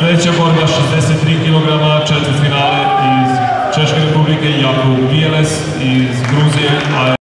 Sljedeća borba 63 kg, četvrtfinale iz Češke republike, Jakub Bijeles iz Gruzije.